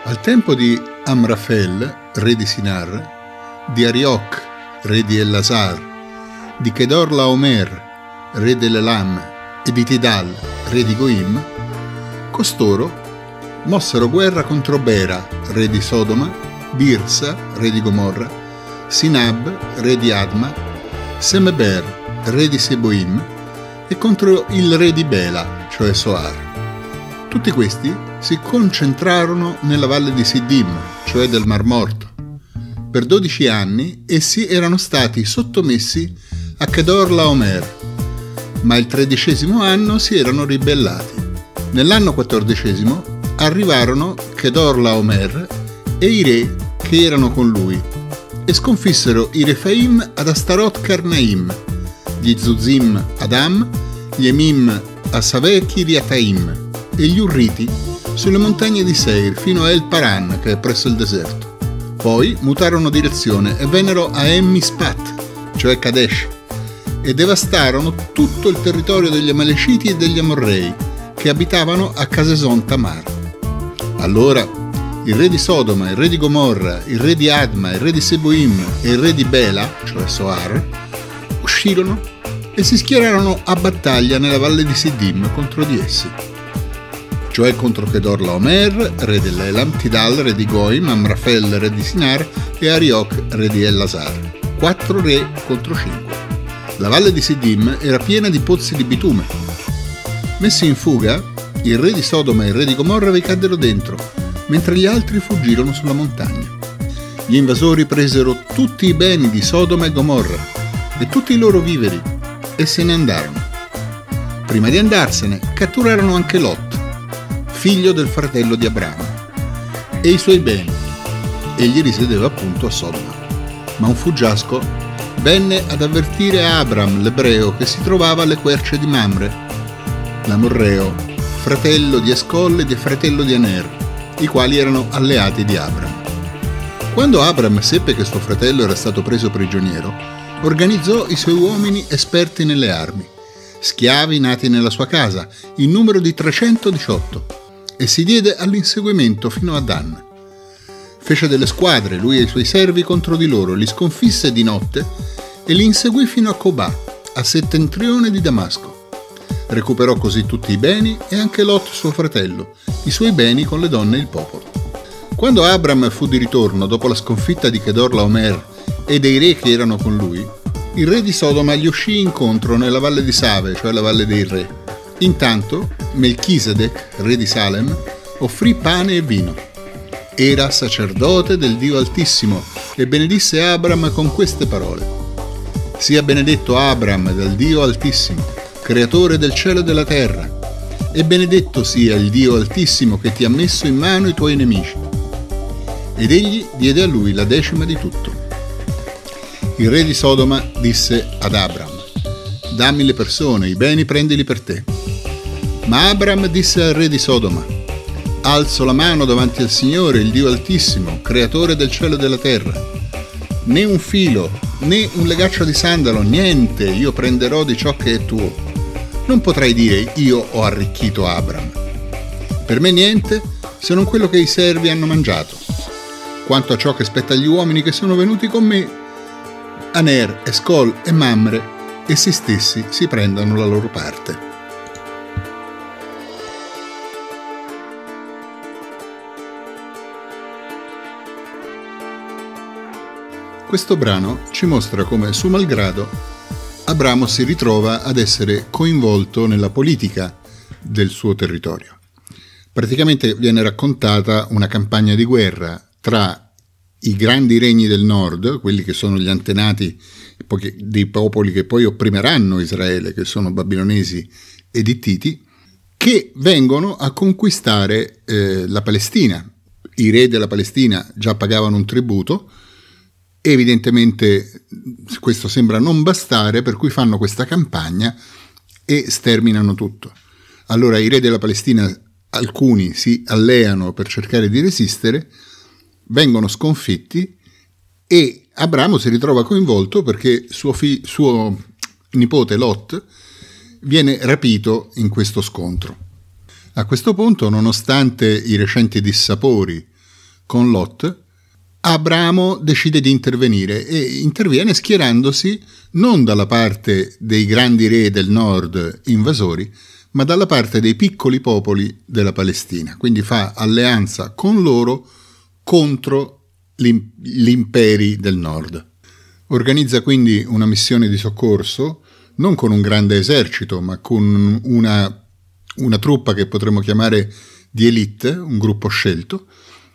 Al tempo di Amrafel, re di Sinar, di Arioch, re di Ellasar, di Kedorlaomer, re dell'Elam, e di Tidal, re di Goim, costoro mossero guerra contro Bera, re di Sodoma, Birsa, re di Gomorra, Sinab, re di Adma, Semeber, re di Seboim, e contro il re di Bela, cioè Soar. Tutti questi si concentrarono nella valle di Siddim, cioè del Mar Morto. Per 12 anni essi erano stati sottomessi a Kedorlaomer, ma il 13° anno si erano ribellati. Nell'anno 14° arrivarono Kedorlaomer e i re che erano con lui e sconfissero i Refaim ad Astarot Karnaim, gli Zuzim ad Am, gli Emim a Saveh Kiriataim e gli Urriti sulle montagne di Seir fino a El Paran, che è presso il deserto. Poi mutarono direzione e vennero a Emmispat, cioè Kadesh, e devastarono tutto il territorio degli Amalekiti e degli Amorrei, che abitavano a Caseson Tamar. Allora il re di Sodoma, il re di Gomorra, il re di Adma, il re di Seboim e il re di Bela, cioè Soar, uscirono e si schierarono a battaglia nella valle di Siddim contro di essi, cioè contro Kedorlaomer, re dell'Elam, Tidal, re di Goim, Amrafel, re di Sinar, e Arioch, re di Ellasar. 4 re contro 5. La valle di Siddim era piena di pozzi di bitume. Messi in fuga, il re di Sodoma e il re di Gomorra vi caddero dentro, mentre gli altri fuggirono sulla montagna. Gli invasori presero tutti i beni di Sodoma e Gomorra e tutti i loro viveri e se ne andarono. Prima di andarsene, catturarono anche Lot, figlio del fratello di Abramo, e i suoi beni. Egli risiedeva appunto a Sodoma. Ma un fuggiasco venne ad avvertire Abram, l'ebreo, che si trovava alle querce di Mamre, l'Amorreo, fratello di Escol e di fratello di Aner, i quali erano alleati di Abram. Quando Abram seppe che suo fratello era stato preso prigioniero, organizzò i suoi uomini esperti nelle armi, schiavi nati nella sua casa, in numero di 318, e si diede all'inseguimento fino a Dan. Fece delle squadre, lui e i suoi servi, contro di loro, li sconfisse di notte e li inseguì fino a Cobà, a settentrione di Damasco. Recuperò così tutti i beni e anche Lot suo fratello, i suoi beni con le donne e il popolo. Quando Abram fu di ritorno dopo la sconfitta di Kedorlaomer e dei re che erano con lui, il re di Sodoma gli uscì incontro nella valle di Save, cioè la valle dei re. Intanto Melchisedec, re di Salem, offrì pane e vino. Era sacerdote del Dio Altissimo e benedisse Abram con queste parole: «Sia benedetto Abram dal Dio Altissimo, creatore del cielo e della terra, e benedetto sia il Dio Altissimo che ti ha messo in mano i tuoi nemici». Ed egli diede a lui la 10ª di tutto. Il re di Sodoma disse ad Abram: «Dammi le persone, i beni prendili per te». Ma Abram disse al re di Sodoma: «Alzo la mano davanti al Signore, il Dio Altissimo, creatore del cielo e della terra. Né un filo, né un legaccio di sandalo, niente io prenderò di ciò che è tuo. Non potrai dire: io ho arricchito Abram. Per me niente, se non quello che i servi hanno mangiato. Quanto a ciò che spetta agli uomini che sono venuti con me, Aner, Escol e Mamre, essi stessi si prendano la loro parte». Questo brano ci mostra come, suo malgrado, Abramo si ritrova ad essere coinvolto nella politica del suo territorio. Praticamente viene raccontata una campagna di guerra tra i grandi regni del nord, quelli che sono gli antenati dei popoli che poi opprimeranno Israele, che sono babilonesi ed ittiti, che vengono a conquistare la Palestina. I re della Palestina già pagavano un tributo. Evidentemente questo sembra non bastare, per cui fanno questa campagna e sterminano tutto. Allora i re della Palestina, alcuni si alleano per cercare di resistere, vengono sconfitti e Abramo si ritrova coinvolto perché suo nipote Lot viene rapito in questo scontro. A questo punto, nonostante i recenti dissapori con Lot, Abramo decide di intervenire e interviene schierandosi non dalla parte dei grandi re del nord invasori, ma dalla parte dei piccoli popoli della Palestina. Quindi fa alleanza con loro contro gli imperi del nord. Organizza quindi una missione di soccorso, non con un grande esercito, ma con una truppa che potremmo chiamare di élite, un gruppo scelto,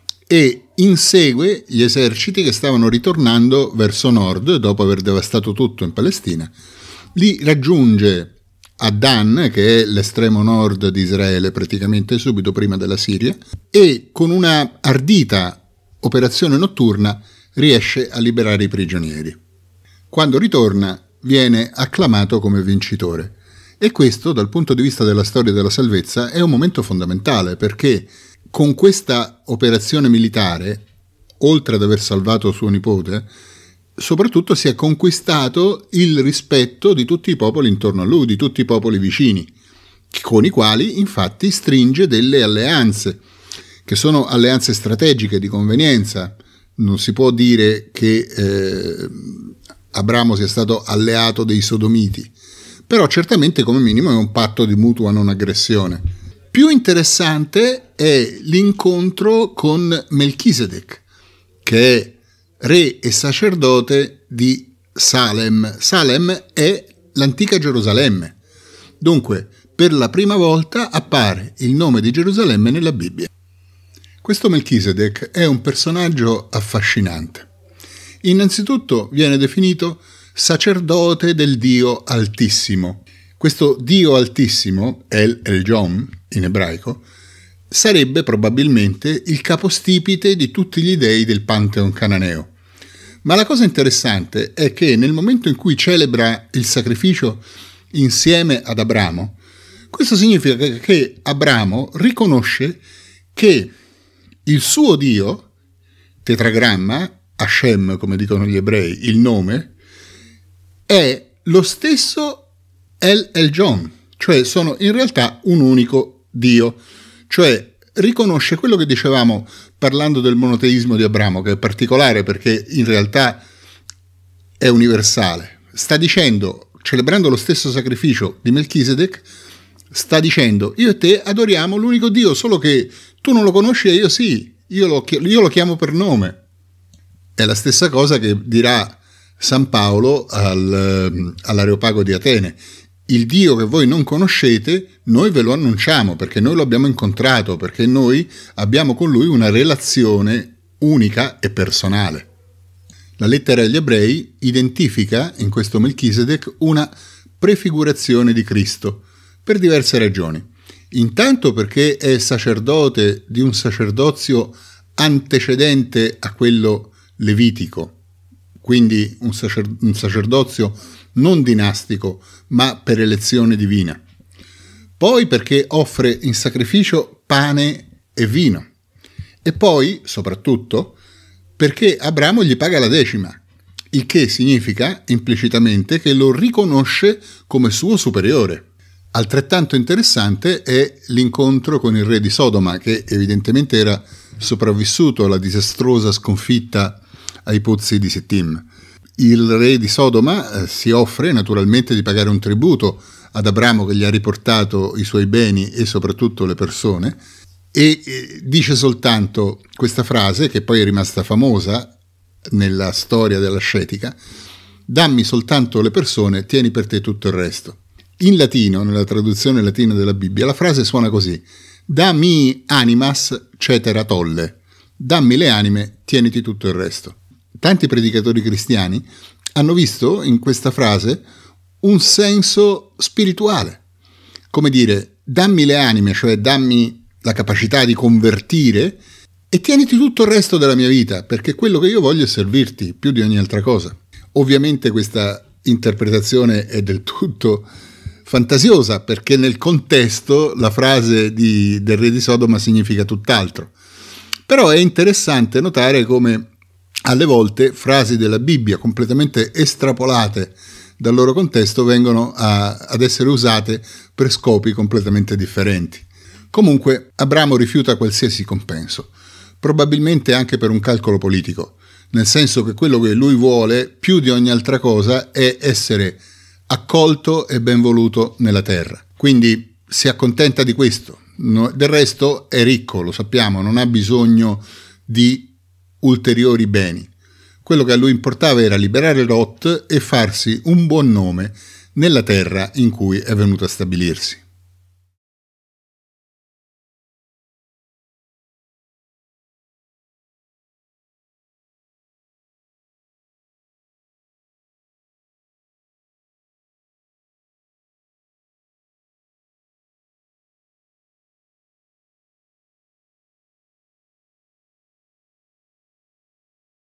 e insegue gli eserciti che stavano ritornando verso nord dopo aver devastato tutto in Palestina. Li raggiunge a Dan, che è l'estremo nord di Israele, praticamente subito prima della Siria, e con una ardita operazione notturna riesce a liberare i prigionieri. Quando ritorna viene acclamato come vincitore. E questo, dal punto di vista della storia della salvezza, è un momento fondamentale, perché con questa operazione militare, oltre ad aver salvato suo nipote, soprattutto si è conquistato il rispetto di tutti i popoli intorno a lui, di tutti i popoli vicini, con i quali infatti stringe delle alleanze, che sono alleanze strategiche di convenienza. Non si può dire che Abramo sia stato alleato dei sodomiti, però certamente come minimo è un patto di mutua non aggressione. Più interessante è l'incontro con Melchisedec, che è re e sacerdote di Salem. Salem è l'antica Gerusalemme. Dunque, per la prima volta appare il nome di Gerusalemme nella Bibbia. Questo Melchisedec è un personaggio affascinante. Innanzitutto viene definito sacerdote del Dio Altissimo. Questo Dio Altissimo, El Elyon in ebraico, sarebbe probabilmente il capostipite di tutti gli dei del Pantheon cananeo. Ma la cosa interessante è che nel momento in cui celebra il sacrificio insieme ad Abramo, questo significa che Abramo riconosce che il suo Dio, tetragramma, Hashem come dicono gli ebrei, il nome, è lo stesso El Elyon, cioè sono in realtà un unico Dio, cioè riconosce quello che dicevamo parlando del monoteismo di Abramo, che è particolare perché in realtà è universale. Sta dicendo, celebrando lo stesso sacrificio di Melchisedec, sta dicendo io e te adoriamo l'unico Dio, solo che tu non lo conosci e io sì, io lo chiamo per nome. È la stessa cosa che dirà San Paolo all'Areopago di Atene. Il Dio che voi non conoscete, noi ve lo annunciamo perché noi lo abbiamo incontrato, perché noi abbiamo con lui una relazione unica e personale. La lettera agli ebrei identifica in questo Melchisedec una prefigurazione di Cristo per diverse ragioni. Intanto perché è sacerdote di un sacerdozio antecedente a quello levitico, quindi un sacerdozio non dinastico, ma per elezione divina. Poi perché offre in sacrificio pane e vino. E poi, soprattutto, perché Abramo gli paga la decima, il che significa implicitamente che lo riconosce come suo superiore. Altrettanto interessante è l'incontro con il re di Sodoma, che evidentemente era sopravvissuto alla disastrosa sconfitta ai pozzi di Sittim. Il re di Sodoma si offre naturalmente di pagare un tributo ad Abramo che gli ha riportato i suoi beni e soprattutto le persone, e dice soltanto questa frase che poi è rimasta famosa nella storia dell'ascetica: dammi soltanto le persone, tieni per te tutto il resto. In latino, nella traduzione latina della Bibbia, la frase suona così: dammi animas cetera tolle, dammi le anime, tieniti tutto il resto. Tanti predicatori cristiani hanno visto in questa frase un senso spirituale, come dire, dammi le anime, cioè dammi la capacità di convertire e tieniti tutto il resto della mia vita, perché quello che io voglio è servirti più di ogni altra cosa. Ovviamente questa interpretazione è del tutto fantasiosa, perché nel contesto la frase del re di Sodoma significa tutt'altro. Però è interessante notare come alle volte frasi della Bibbia completamente estrapolate dal loro contesto vengono ad essere usate per scopi completamente differenti. Comunque Abramo rifiuta qualsiasi compenso. probabilmente anche per un calcolo politico, nel senso che quello che lui vuole più di ogni altra cosa è essere accolto e ben voluto nella terra. Quindi si accontenta di questo. Del resto è ricco, lo sappiamo, non ha bisogno di ulteriori beni. Quello che a lui importava era liberare Lot e farsi un buon nome nella terra in cui è venuto a stabilirsi.